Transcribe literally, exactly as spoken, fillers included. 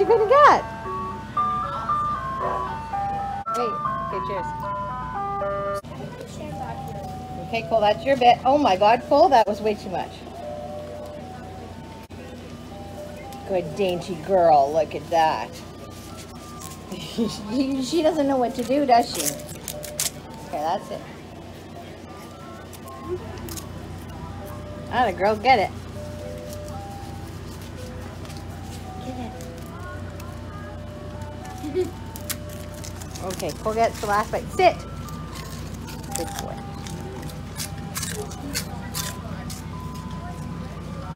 you gonna get? Wait, okay, cheers. Okay, Cole, that's your bit. Oh my God, Cole, that was way too much. Good dainty girl, look at that. she, she doesn't know what to do, does she? Okay, that's it. Atta girl, get it. Get it. Okay, Cole gets the last bite. Sit. Good boy.